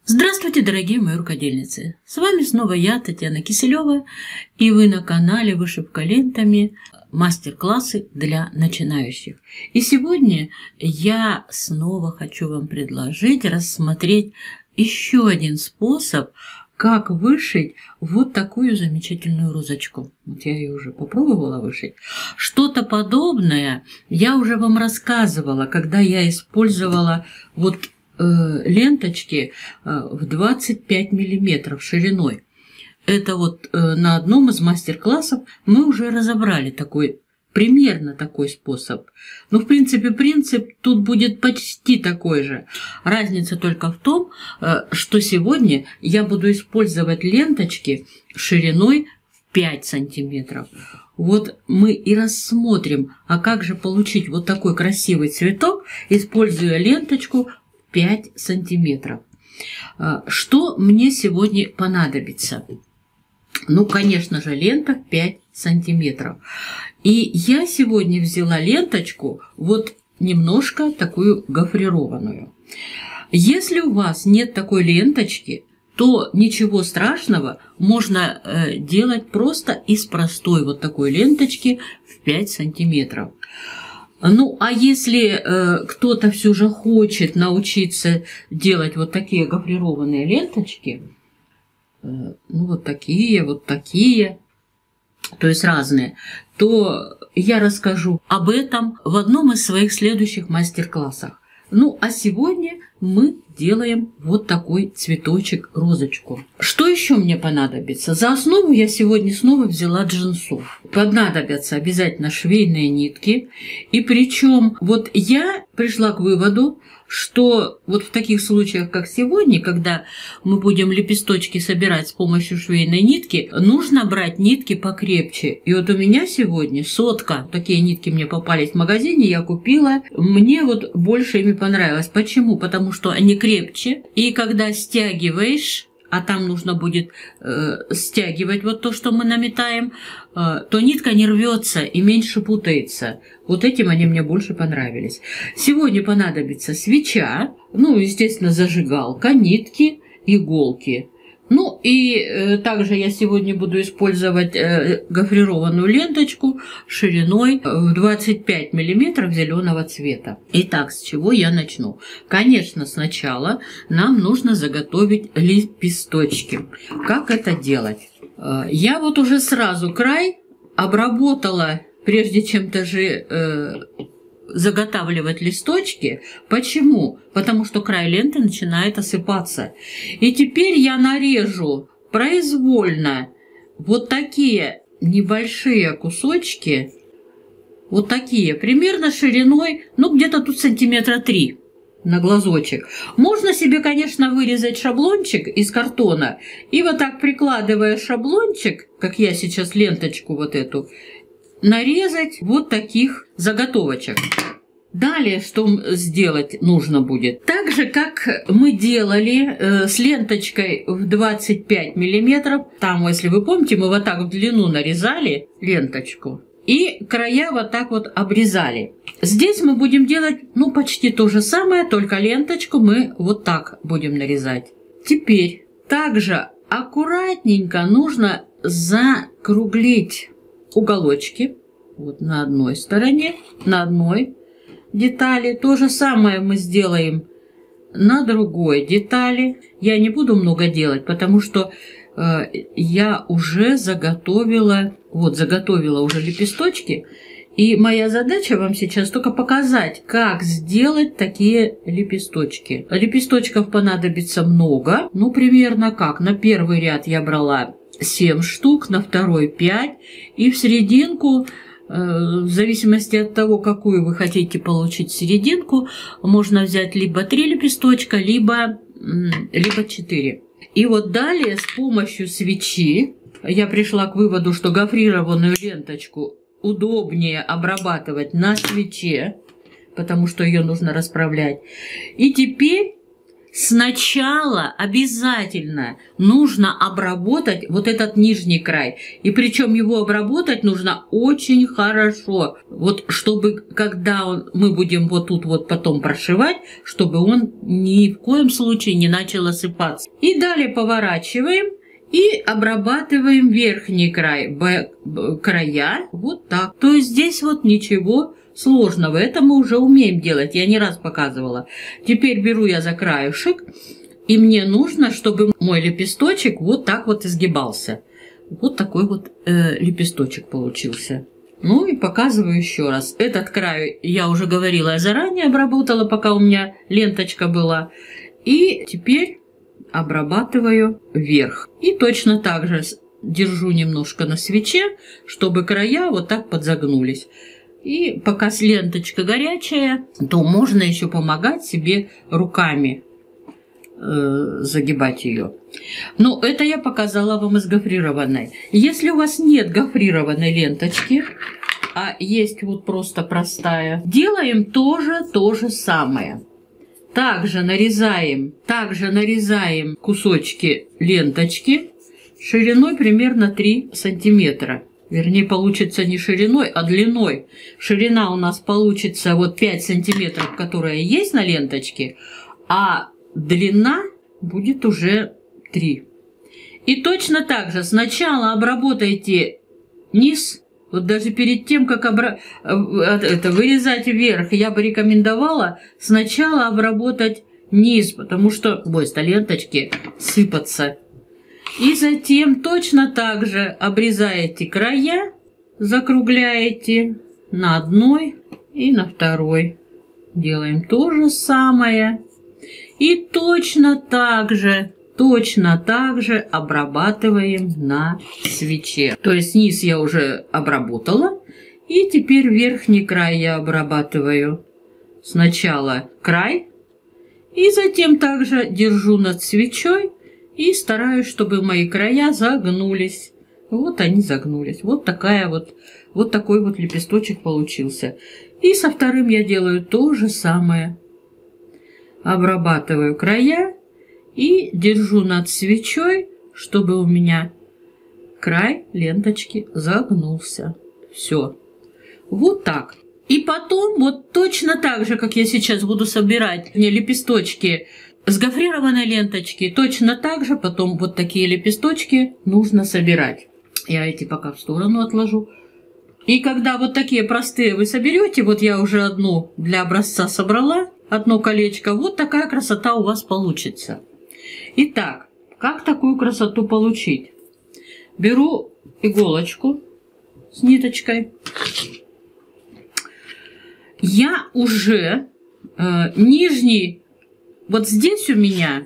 Здравствуйте, дорогие мои рукодельницы! С вами снова я, Татьяна Киселева, и вы на канале Вышивка лентами, мастер-классы для начинающих. И сегодня я снова хочу вам предложить рассмотреть еще один способ, как вышить вот такую замечательную розочку. Вот я ее уже попробовала вышить. Что-то подобное я уже вам рассказывала, когда я использовала вот ленточки в 25 миллиметров шириной. Это вот на одном из мастер-классов мы уже разобрали примерно такой способ. Но в принципе принцип тут будет почти такой же. Разница только в том, что сегодня я буду использовать ленточки шириной в 5 сантиметров. Вот мы и рассмотрим, а как же получить вот такой красивый цветок, используя ленточку 5 сантиметров. Что мне сегодня понадобится? Ну, конечно же, лента 5 сантиметров. И я сегодня взяла ленточку вот немножко такую гофрированную. Если у вас нет такой ленточки, то ничего страшного, можно делать просто из простой вот такой ленточки в 5 сантиметров. Ну, а если кто-то все же хочет научиться делать вот такие гофрированные ленточки, ну, вот такие, то есть разные, то я расскажу об этом в одном из своих следующих мастер-классах. Ну, а сегодня мы делаем вот такой цветочек, розочку. Что еще мне понадобится? За основу я сегодня снова взяла джинсу. Понадобятся обязательно швейные нитки. И причем вот я пришла к выводу, что вот в таких случаях, как сегодня, когда мы будем лепесточки собирать с помощью швейной нитки, нужно брать нитки покрепче. И вот у меня сегодня сотка. Такие нитки мне попались в магазине, я купила. Мне вот больше ими понравилось. Почему? Потому что они крепче. И когда стягиваешь, а там нужно будет стягивать вот то, что мы наметаем, то нитка не рвется и меньше путается. Вот этим они мне больше понравились. Сегодня понадобится свеча, ну, естественно, зажигалка, нитки, иголки. Ну, и также я сегодня буду использовать гофрированную ленточку шириной в 25 миллиметров зеленого цвета. Итак, с чего я начну? Конечно, сначала нам нужно заготовить лепесточки. Как это делать? Я вот уже сразу край обработала, прежде чем даже заготавливать листочки. Почему? Потому что край ленты начинает осыпаться. И теперь я нарежу произвольно вот такие небольшие кусочки, вот такие, примерно шириной, ну, где-то тут сантиметра 3 на глазочек. Можно себе, конечно, вырезать шаблончик из картона и вот так, прикладывая шаблончик, как я сейчас ленточку вот эту, нарезать вот таких заготовочек. Далее что сделать нужно будет? Так же, как мы делали с ленточкой в 25 миллиметров, там, если вы помните, мы вот так в длину нарезали ленточку и края вот так вот обрезали. Здесь мы будем делать, ну, почти то же самое, только ленточку мы вот так будем нарезать. Теперь также аккуратненько нужно закруглить уголочки вот на одной стороне, на одной детали. То же самое мы сделаем на другой детали. Я не буду много делать, потому что я уже заготовила уже лепесточки. И моя задача вам сейчас только показать, как сделать такие лепесточки. Лепесточков понадобится много, ну, примерно как. На первый ряд я брала 7 штук, на второй 5, и в серединку, в зависимости от того, какую вы хотите получить серединку, можно взять либо 3 лепесточка, либо 4. И вот далее с помощью свечи я пришла к выводу, что гофрированную ленточку удобнее обрабатывать на свече, потому что ее нужно расправлять. И теперь сначала обязательно нужно обработать вот этот нижний край. И причем его обработать нужно очень хорошо. Вот чтобы, когда мы будем вот тут вот потом прошивать, чтобы он ни в коем случае не начал осыпаться. И далее поворачиваем и обрабатываем верхний край, края вот так. То есть здесь вот ничего сложного, это мы уже умеем делать, я не раз показывала. Теперь беру я за краешек, и мне нужно, чтобы мой лепесточек вот так вот изгибался. Вот такой вот лепесточек получился. Ну и показываю еще раз. Этот край, я уже говорила, я заранее обработала, пока у меня ленточка была. И теперь обрабатываю вверх. И точно так же держу немножко на свече, чтобы края вот так подзагнулись. И пока ленточка горячая, то можно еще помогать себе руками загибать ее. Но это я показала вам из гофрированной. Если у вас нет гофрированной ленточки, а есть вот просто простая, делаем тоже то же самое. Также нарезаем кусочки ленточки шириной примерно 3 сантиметра. Вернее, получится не шириной, а длиной. Ширина у нас получится вот 5 сантиметров, которая есть на ленточке, а длина будет уже 3. И точно так же сначала обработайте низ. Вот даже перед тем, как вырезать вверх, я бы рекомендовала сначала обработать низ, потому что хвост ленточки сыпаться. И затем точно так же обрезаете края, закругляете на одной и на второй. Делаем то же самое. И точно так же обрабатываем на свече. То есть низ я уже обработала. И теперь верхний край я обрабатываю. Сначала край. И затем также держу над свечой. И стараюсь, чтобы мои края загнулись. Вот они загнулись. Вот такой вот лепесточек получился. И со вторым я делаю то же самое. Обрабатываю края и держу над свечой, чтобы у меня край ленточки загнулся. Все. Вот так. И потом вот точно так же, как я сейчас буду собирать лепесточки с гофрированной ленточки, точно так же потом вот такие лепесточки нужно собирать. Я эти пока в сторону отложу. И когда вот такие простые вы соберете, вот я уже одну для образца собрала, одно колечко, вот такая красота у вас получится. Итак, как такую красоту получить? Беру иголочку с ниточкой. Я уже нижний, вот здесь у меня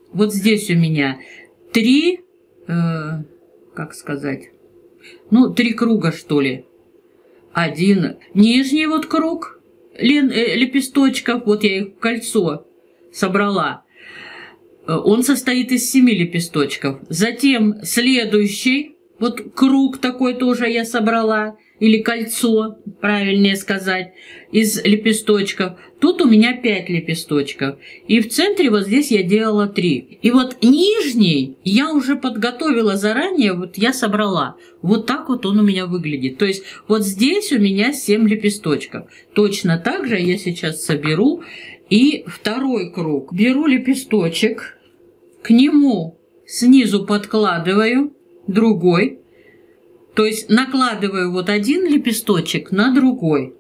3, как сказать, ну 3 круга что ли. Один нижний вот круг лепесточков, вот я их в кольцо собрала. Он состоит из 7 лепесточков. Затем следующий, вот круг такой тоже я собрала, или кольцо, правильнее сказать, из лепесточков. Тут у меня 5 лепесточков. И в центре вот здесь я делала 3. И вот нижний я уже подготовила заранее, вот я собрала. Вот так вот он у меня выглядит. То есть вот здесь у меня 7 лепесточков. Точно так же я сейчас соберу и второй круг. Беру лепесточек, к нему снизу подкладываю другой. То есть накладываю вот один лепесточек на другой.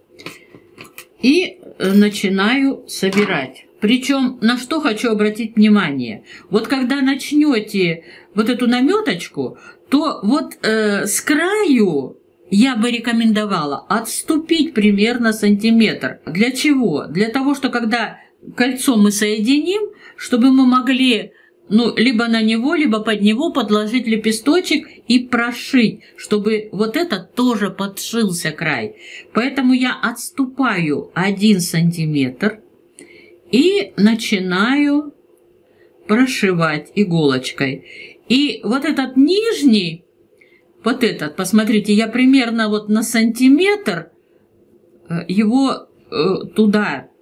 И начинаю собирать. Причем на что хочу обратить внимание. Вот когда начнете вот эту наметочку, то вот с краю я бы рекомендовала отступить примерно сантиметр. Для чего? Для того, что когда кольцо мы соединим, чтобы мы могли либо на него, либо под него подложить лепесточек и прошить, чтобы вот этот тоже подшился край. Поэтому я отступаю 1 сантиметр и начинаю прошивать иголочкой. И вот этот нижний, вот этот, посмотрите, я примерно вот на сантиметр его туда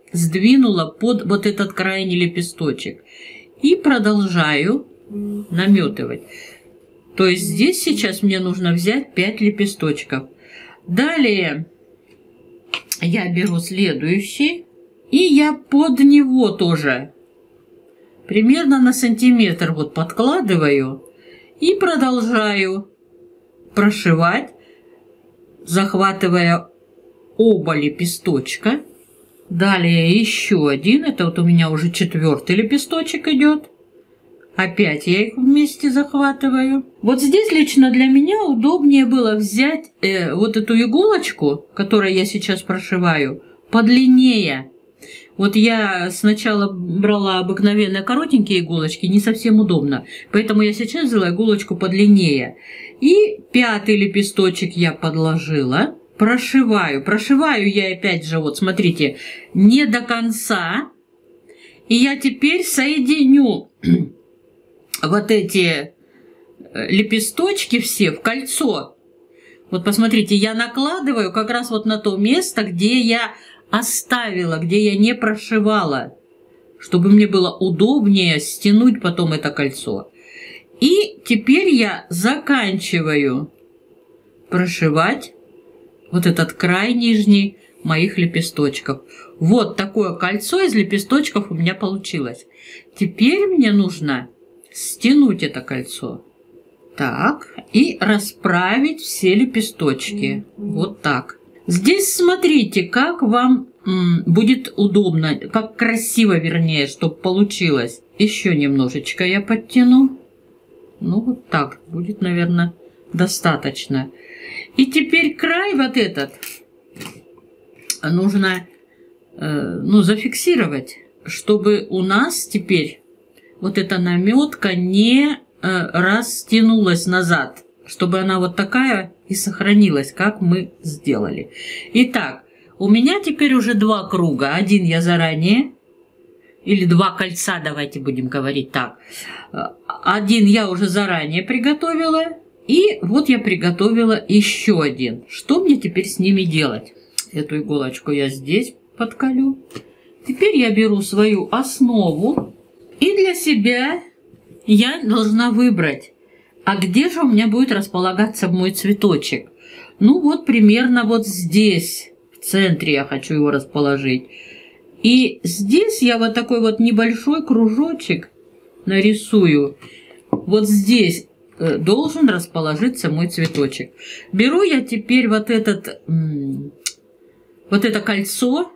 сдвинула под вот этот крайний лепесточек. И продолжаю наметывать. То есть здесь сейчас мне нужно взять 5 лепесточков. Далее я беру следующий, и я под него тоже примерно на сантиметр вот подкладываю и продолжаю прошивать, захватывая оба лепесточка. Далее еще один, это вот у меня уже 4-й лепесточек идет. Опять я их вместе захватываю. Вот здесь лично для меня удобнее было взять вот эту иголочку, которую я сейчас прошиваю, подлиннее. Вот я сначала брала обыкновенные коротенькие иголочки, не совсем удобно. Поэтому я сейчас взяла иголочку подлиннее. И 5-й лепесточек я подложила. Прошиваю. Прошиваю я опять же, вот смотрите, не до конца. И я теперь соединю вот эти лепесточки все в кольцо. Вот посмотрите, я накладываю как раз вот на то место, где я оставила, где я не прошивала, чтобы мне было удобнее стянуть потом это кольцо. И теперь я заканчиваю прошивать вот этот край нижний моих лепесточков. Вот такое кольцо из лепесточков у меня получилось. Теперь мне нужно стянуть это кольцо. Так, и расправить все лепесточки. Вот так. Здесь смотрите, как вам будет удобно, как красиво, вернее, чтобы получилось. Еще немножечко я подтяну. Ну, вот так будет, наверное, достаточно. И теперь край вот этот нужно зафиксировать, чтобы у нас теперь вот эта наметка не растянулась назад, чтобы она вот такая и сохранилась, как мы сделали. Итак, у меня теперь уже 2 круга. Один я заранее, или 2 кольца, давайте будем говорить так. Один я уже заранее приготовила, и вот я приготовила еще один. Что мне теперь с ними делать? Эту иголочку я здесь подколю. Теперь я беру свою основу, и для себя я должна выбрать, а где же у меня будет располагаться мой цветочек. Ну вот примерно вот здесь, в центре я хочу его расположить. И здесь я вот такой вот небольшой кружочек нарисую. Вот здесь должен расположиться мой цветочек. Беру я теперь вот это кольцо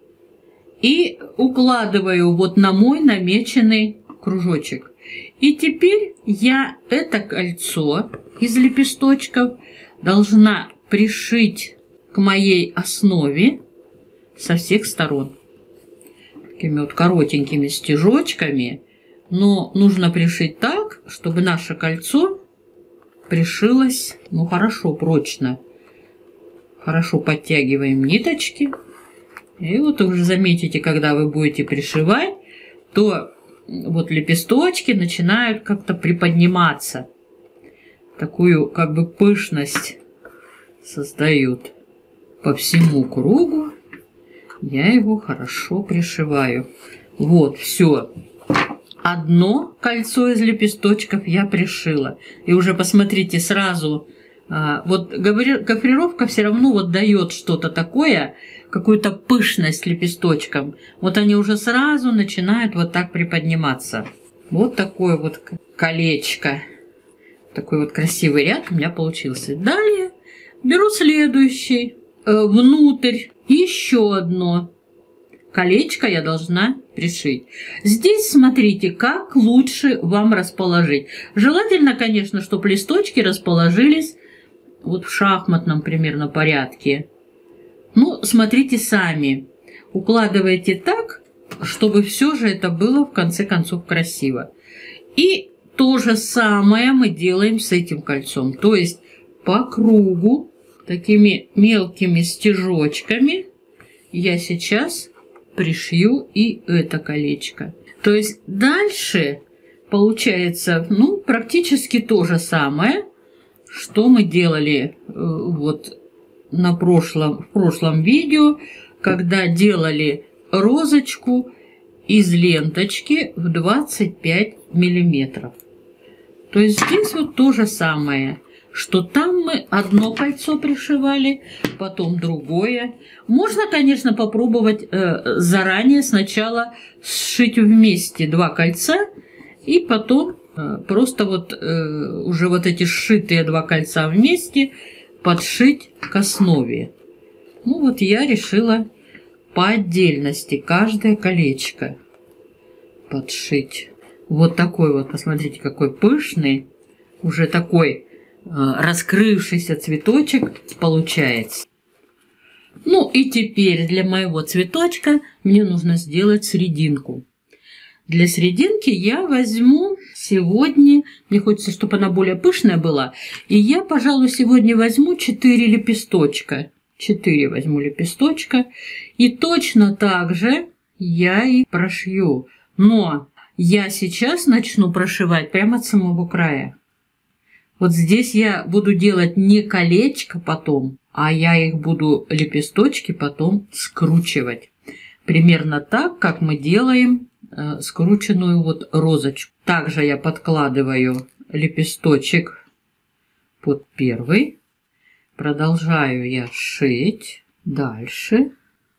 и укладываю вот на мой намеченный кружочек. И теперь я это кольцо из лепесточков должна пришить к моей основе со всех сторон. Такими вот коротенькими стежочками. Но нужно пришить так, чтобы наше кольцо пришилось, ну, хорошо, прочно. Хорошо подтягиваем ниточки. И вот уже заметите, когда вы будете пришивать, то вот лепесточки начинают как-то приподниматься. Такую как бы пышность создают. По всему кругу я его хорошо пришиваю. Вот, все. Одно кольцо из лепесточков я пришила. И уже посмотрите сразу, вот гофрировка все равно вот дает что-то такое, какую-то пышность лепесточкам. Вот они уже сразу начинают вот так приподниматься. Вот такое вот колечко. Такой вот красивый ряд у меня получился. Далее беру следующий. Внутрь еще одно колечко я должна пришить. Здесь смотрите, как лучше вам расположить. Желательно, конечно, чтобы листочки расположились вот в шахматном примерно порядке. Ну, смотрите сами. Укладывайте так, чтобы все же это было в конце концов красиво. И то же самое мы делаем с этим кольцом. То есть по кругу такими мелкими стежочками я сейчас пришью и это колечко. То есть дальше получается, ну, практически то же самое, что мы делали вот в прошлом видео, когда делали розочку из ленточки в 25 миллиметров. То есть здесь вот то же самое, что там мы одно кольцо пришивали, потом другое. Можно, конечно, попробовать заранее сначала сшить вместе два кольца и потом просто вот уже вот эти сшитые два кольца вместе подшить к основе. Ну вот я решила по отдельности каждое колечко подшить. Вот такой вот, посмотрите, какой пышный, уже такой раскрывшийся цветочек получается. Ну и теперь для моего цветочка мне нужно сделать серединку. Для серединки я возьму сегодня, мне хочется, чтобы она более пышная была, и я, пожалуй, сегодня возьму 4 лепесточка. 4 возьму лепесточка, и точно так же я и прошью. Но я сейчас начну прошивать прямо от самого края. Вот здесь я буду делать не колечко потом, а я их буду, лепесточки, потом скручивать. Примерно так, как мы делаем скрученную вот розочку. Также я подкладываю лепесточек под первый. Продолжаю я шить дальше.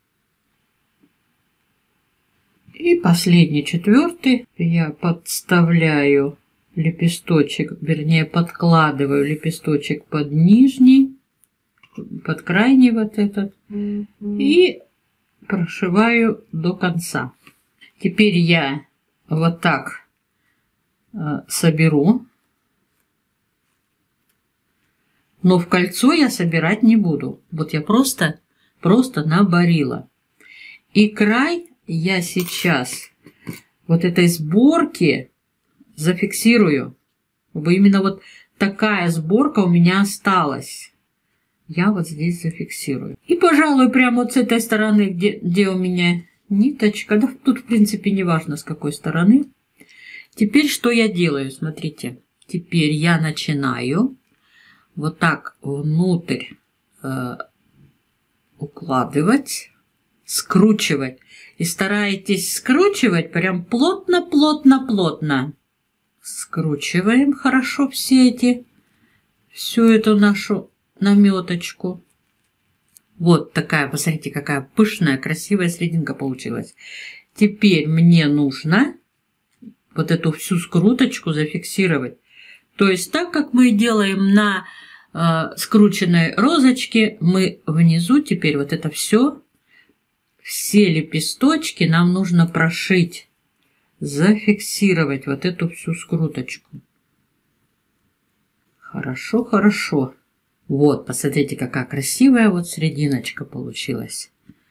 И последний, четвертый, я подставляю лепесточек, вернее подкладываю лепесточек под нижний, под крайний вот этот, и прошиваю до конца. Теперь я вот так соберу, но в кольцо я собирать не буду. Вот я просто наборила. И край я сейчас вот этой сборки зафиксирую, чтобы именно вот такая сборка у меня осталась. Я вот здесь зафиксирую. И, пожалуй, прямо вот с этой стороны, где у меня ниточка, да тут, в принципе, не важно, с какой стороны. Теперь что я делаю? Смотрите. Теперь я начинаю вот так внутрь укладывать, скручивать. И старайтесь скручивать прям плотно. Скручиваем хорошо всю эту нашу наметочку. Вот такая, посмотрите, какая пышная, красивая серединка получилась. Теперь мне нужно вот эту всю скруточку зафиксировать. То есть так, как мы делаем на скрученной розочке, мы внизу теперь вот это все лепесточки нам нужно прошить, зафиксировать вот эту всю скруточку. Хорошо. Вот, посмотрите, какая красивая вот серединочка получилась.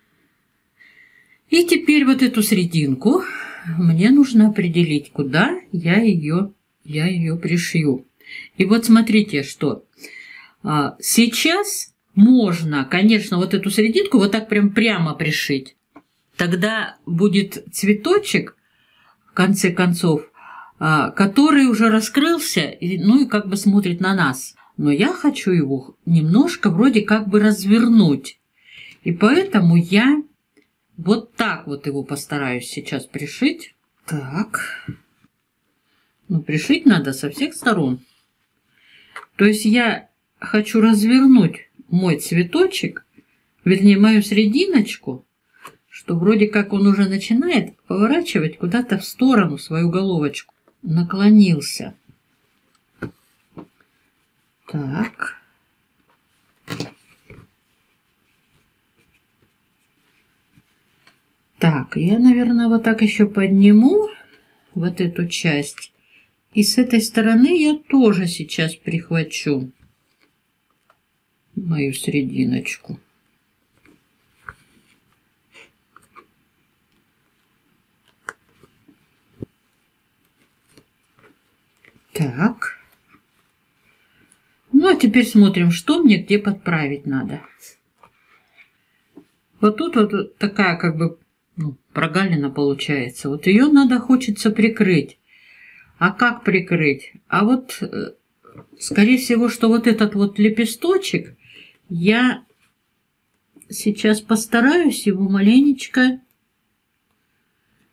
И теперь вот эту серединку мне нужно определить, куда я ее пришью. И вот смотрите, что сейчас можно, конечно, вот эту серединку вот так прямо пришить. Тогда будет цветочек, в конце концов, который уже раскрылся, ну и как бы смотрит на нас. Но я хочу его немножко вроде как бы развернуть. И поэтому я вот так вот его постараюсь сейчас пришить. Так. Ну, пришить надо со всех сторон. То есть я хочу развернуть мой цветочек, вернее, мою серединочку, что вроде как он уже начинает поворачивать куда-то в сторону свою головочку. Наклонился. Так. Так, я, наверное, вот так еще подниму вот эту часть. И с этой стороны я тоже сейчас прихвачу мою серединочку. Так. Ну, а теперь смотрим, что мне где подправить надо. Вот тут вот такая как бы прогалина получается. Вот ее хочется прикрыть. А как прикрыть? А вот, скорее всего, что вот этот вот лепесточек я сейчас постараюсь его маленечко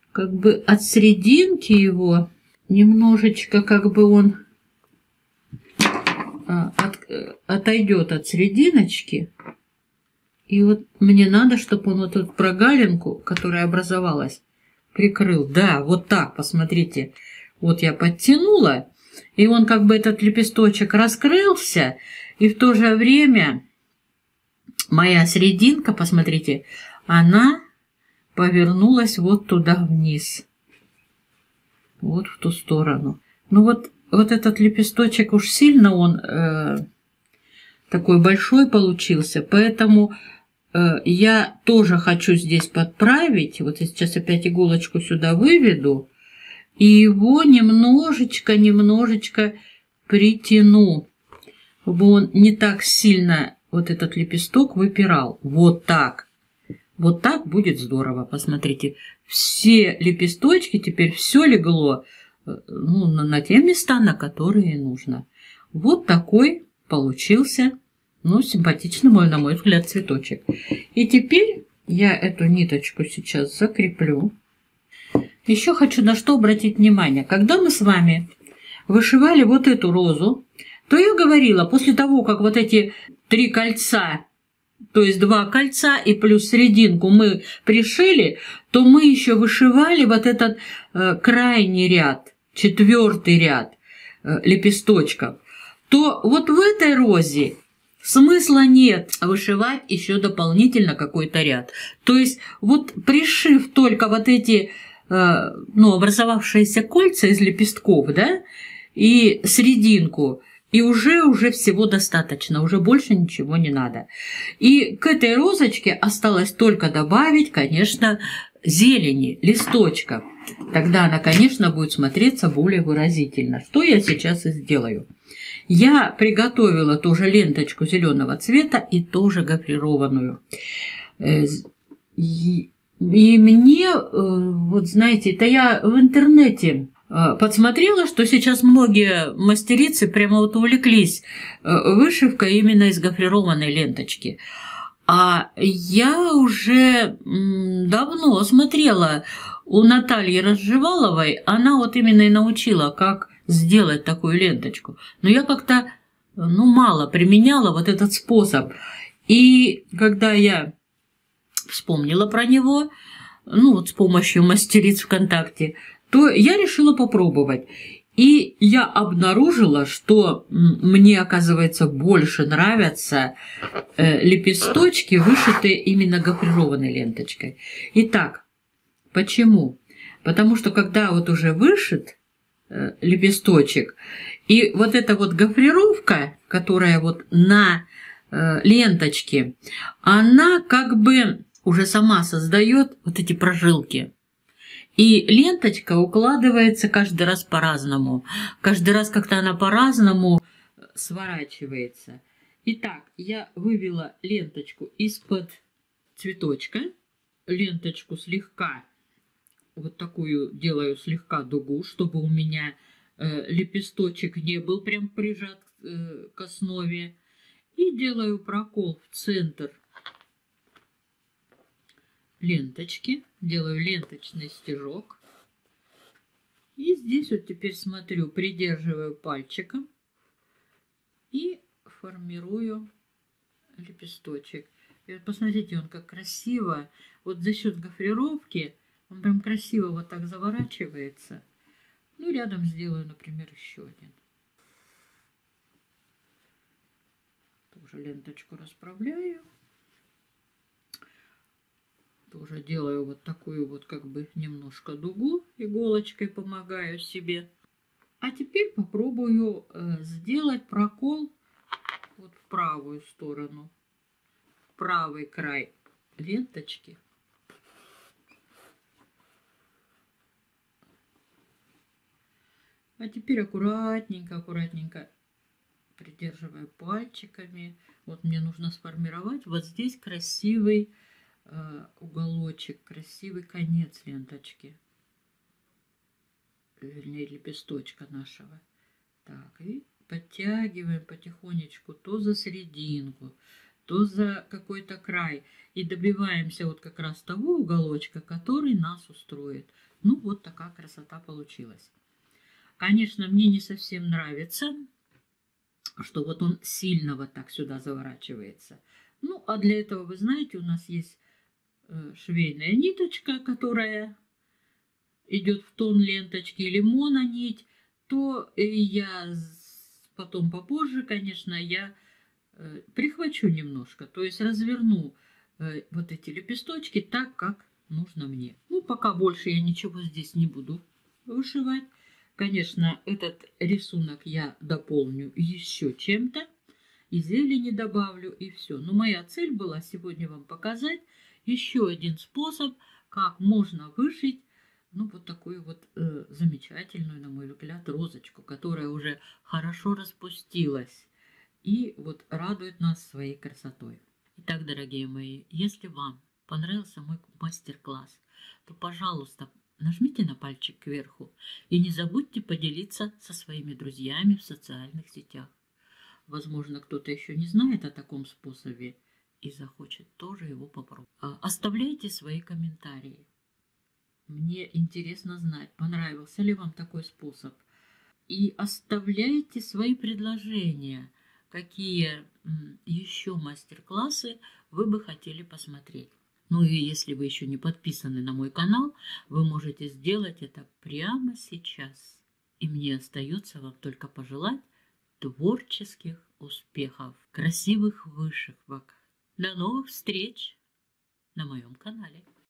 как бы от серединки его немножечко как бы он отойдет от серединочки. И вот мне надо, чтобы он вот эту прогалинку, которая образовалась, прикрыл. Да, вот так, посмотрите. Вот я подтянула, и он как бы этот лепесточек раскрылся, и в то же время моя серединка, посмотрите, она повернулась вот туда вниз. Вот в ту сторону. Ну вот этот лепесточек уж сильно он такой большой получился, поэтому я тоже хочу здесь подправить. Вот я сейчас опять иголочку сюда выведу и его немножечко притяну, чтобы он не так сильно вот этот лепесток выпирал. Вот так. Вот так будет здорово. Посмотрите, все лепесточки, теперь все легло на те места, на которые нужно. Вот такой получился, симпатичный мой, на мой взгляд, цветочек. И теперь я эту ниточку сейчас закреплю. Еще хочу на что обратить внимание. Когда мы с вами вышивали вот эту розу, то я говорила, после того, как вот эти 3 кольца, то есть 2 кольца и плюс серединку мы пришили, то мы еще вышивали вот этот крайний ряд, 4-й ряд лепесточков. То вот в этой розе смысла нет вышивать еще дополнительно какой-то ряд. То есть вот пришив только вот эти образовавшиеся кольца из лепестков, да, и серединку, и уже всего достаточно, уже больше ничего не надо. И к этой розочке осталось только добавить, конечно, зелени, листочков. Тогда она, конечно, будет смотреться более выразительно. Что я сейчас и сделаю. Я приготовила тоже ленточку зеленого цвета и тоже гофрированную. И мне, вот знаете, это я в интернете подсмотрела, что сейчас многие мастерицы прямо вот увлеклись вышивкой именно из гофрированной ленточки. А я уже давно смотрела у Натальи Разжеваловой, она вот именно и научила, как сделать такую ленточку. Но я как-то, мало применяла вот этот способ. И когда я вспомнила про него, с помощью мастериц ВКонтакте, то я решила попробовать. И я обнаружила, что мне, оказывается, больше нравятся лепесточки, вышитые именно гофрированной ленточкой. Итак, почему? Потому что когда вот уже вышит лепесточек, и вот эта вот гофрировка, которая вот на ленточке, она как бы уже сама создает вот эти прожилки. И ленточка укладывается каждый раз по-разному. Каждый раз как-то она по-разному сворачивается. Итак, я вывела ленточку из-под цветочка. Ленточку слегка, вот такую делаю слегка дугу, чтобы у меня лепесточек не был прям прижат к основе. И делаю прокол в центр ленточки, делаю ленточный стежок. И здесь вот теперь смотрю, придерживаю пальчиком и формирую лепесточек. И вот посмотрите, он как красиво, вот за счет гофрировки, он прям красиво вот так заворачивается. Рядом сделаю, например, еще один. Тоже ленточку расправляю. Тоже делаю вот такую вот как бы немножко дугу, иголочкой помогаю себе. А теперь попробую сделать прокол вот в правую сторону, в правый край ленточки. А теперь аккуратненько придерживая пальчиками. Вот мне нужно сформировать вот здесь красивый уголочек, красивый конец ленточки, вернее лепесточка нашего. Так, и подтягиваем потихонечку то за серединку, то за какой-то край. И добиваемся вот как раз того уголочка, который нас устроит. Ну, вот такая красота получилась. Конечно, мне не совсем нравится, что вот он сильно вот так сюда заворачивается. Ну, а для этого, вы знаете, у нас есть швейная ниточка, которая идет в тон ленточки, или мононить, то я потом попозже, конечно, я прихвачу немножко, то есть разверну вот эти лепесточки так, как нужно мне. Ну, пока больше я ничего здесь не буду вышивать. Конечно, этот рисунок я дополню еще чем-то, и зелени добавлю, и все. Но моя цель была сегодня вам показать еще один способ, как можно вышить, ну, вот такую вот замечательную, на мой взгляд, розочку, которая уже хорошо распустилась и вот радует нас своей красотой. Итак, дорогие мои, если вам понравился мой мастер-класс, то, пожалуйста, нажмите на пальчик кверху и не забудьте поделиться со своими друзьями в социальных сетях. Возможно, кто-то еще не знает о таком способе и захочет тоже его попробовать. Оставляйте свои комментарии. Мне интересно знать, понравился ли вам такой способ. И оставляйте свои предложения, какие еще мастер-классы вы бы хотели посмотреть. Ну и если вы еще не подписаны на мой канал, вы можете сделать это прямо сейчас. И мне остается вам только пожелать творческих успехов, красивых вышивок. До новых встреч на моем канале.